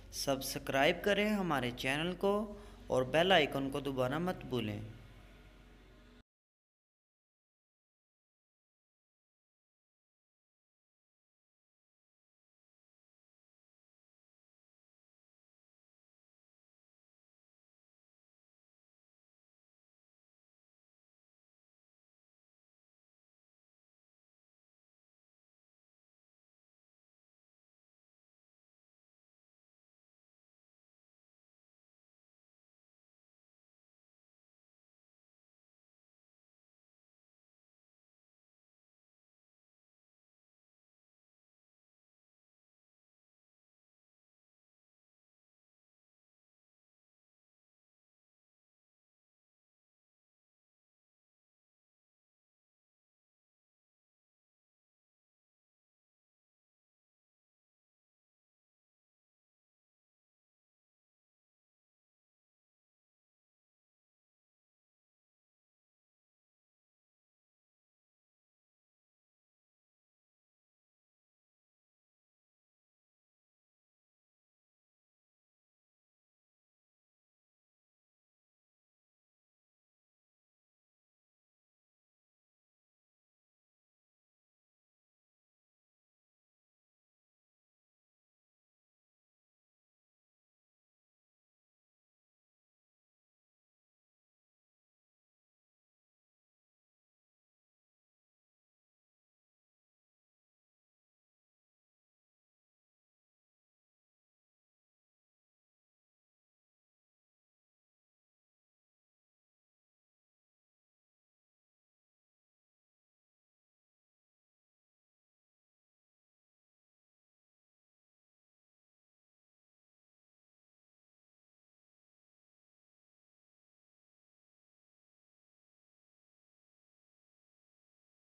Subscribe करें हमारे channel को और बेल आइकन को दबाना मत भूलें।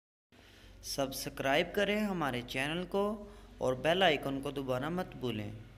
सब्सक्राइब करें हमारे चैनल को और बेल आइकन को दबाना मत भूलें।